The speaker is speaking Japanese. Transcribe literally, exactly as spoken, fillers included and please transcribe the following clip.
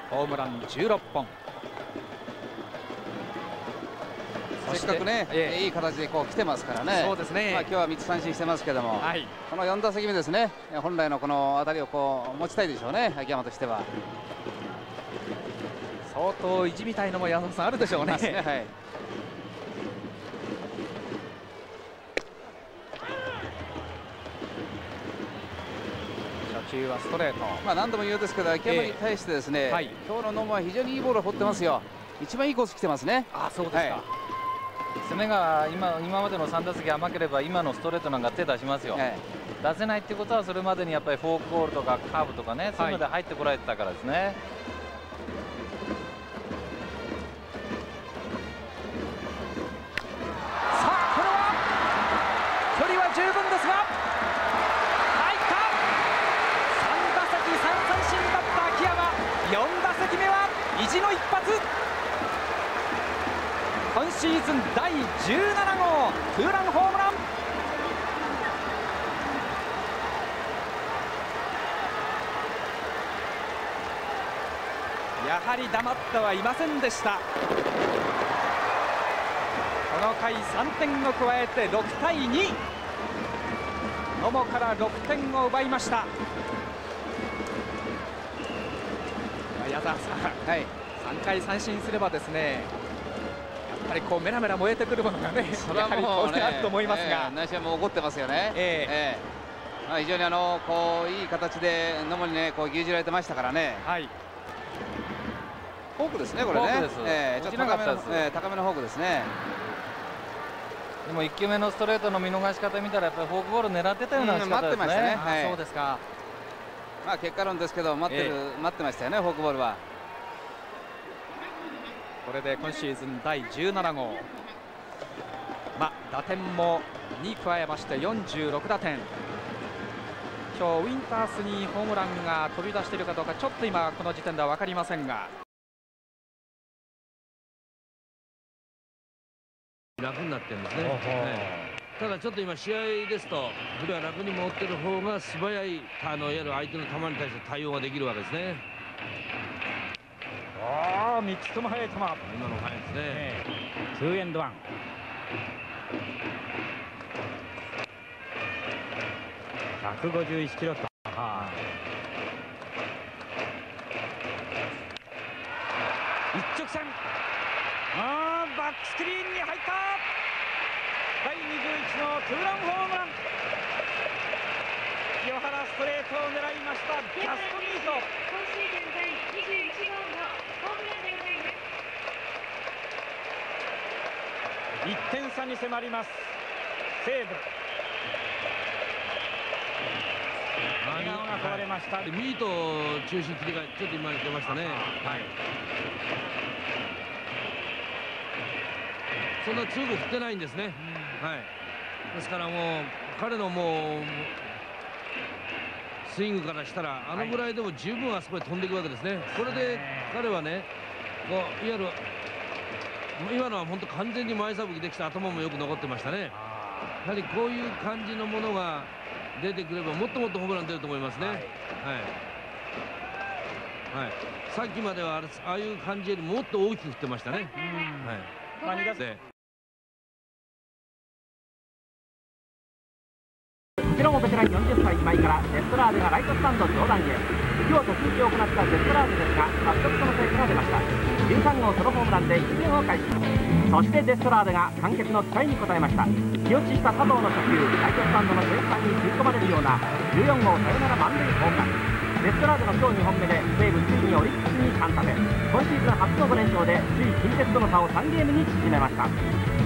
ホームランじゅうろっぽん。 せっかくね、えー、いい形でこう来てますからね。 そうですね。 まあ今日はみっつ三振してますけども、はい、このよん打席目ですね。本来のこの当たりをこう持ちたいでしょうね、秋山としては。 相当意地みたいのも矢野さんあるでしょうね。はい、初球はストレート。 まあ何度も言うですけど、秋山に対してですね、えーはい、今日の野間は非常にいいボールを放ってますよ。一番いいコース来てますね。 あ、そうですか。はい、 攻めが 今, 今までのさん打席甘ければ今のストレートなんか手出しますよ、はい、出せないっていうことはそれまでにやっぱりフォークボールとかカーブとかね、そういうので入ってこられてたからですね。 さあこれは距離は十分ですが入った。さん打席さん三振だった秋山、よん打席目は意地の一発。今シーズンだいじゅうなな号ツーランホームラン。やはり黙ってはいませんでした。この回さんてんを加えてろくたいに、野茂からろくてんを奪いました。矢沢さん、はい、さんかい三振すればですね、やはりこうメラメラ燃えてくるものがね、それはもうね、あると思いますが、 内心も怒ってますよね。えーえーまあ、非常にあのこういい形で野茂にねこう牛耳られてましたからね。はい、フォークですねこれね。えー、ちょっと高めの、えー、高めのフォークですね。 でもいっきゅうめのストレートの見逃し方見たらやっぱりフォークボール狙ってたような仕方ですね。待ってましたね。はい、そうですか。 まあ結果論ですけど待ってる、えー、待ってましたよねフォークボールは。 これで今シーズンだいじゅうなな号、まあ、打点もに加えましてよんじゅうろく打点。今日ウィンタースにホームランが飛び出しているかどうかちょっと今この時点では分かりませんが、 楽になってるんですね。はい、ただちょっと今試合ですとそれは楽に持ってる方が素早いあのいわゆる相手の球に対して対応ができるわけですね。 ああ、みっつとも速い球。今の速いですね。 ツーエンドワン。ひゃくごじゅういちキロと。一直線。あー、バックスクリーンに入った。だいにじゅういちのツーランホームラン。清原ストレートを狙いました。ジャストミート。今シーズンだいにじゅういち号のホームランでございます。いってん差に迫ります。西武。笑顔が壊れました。 ミート中心切り替えちょっと今出ましたね。はい。そんな強く振ってないんですね。はい。ですからもう彼のもうスイングからしたらあのぐらいでも十分あそこへ飛んでいくわけですね。これで彼はね、こういわゆる今のは本当完全に前さぶきできた、頭もよく残ってましたね。やはりこういう感じのものが出てくればもっともっとホームラン出ると思いますね。はい、はいはい、さっきまではああいう感じよりもっと大きく振ってましたね。はい。 こちらもベテランよんじゅっさい今井からデストラーデがライトスタンド上段へ。今日突撃を行ったデストラーデですが早速その成果が出ました。じゅうさん号ソロホームランでいってんを返します。そしてデストラーデが観客の期待に応えました。気落ちした佐藤の初球、ライトスタンドのセンターに吸い込まれるようなじゅうよん号サヨナラ満塁ホームラン。デストラーデの今日にほんめで西武ついにオリックスにさん打点。今シーズン初のご連勝で首位近鉄との差をさんゲームに縮めました。